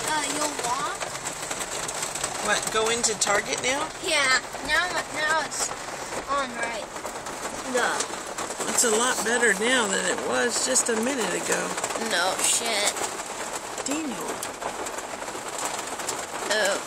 you'll walk. What, go into Target now? Yeah, now it's on right. It's a lot better now than it was just a minute ago. No shit. Daniel. Oh.